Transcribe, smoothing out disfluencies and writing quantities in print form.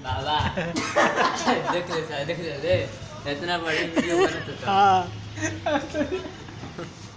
बाबा देख ले इतना बड़ी वीडियो बना तो हाँ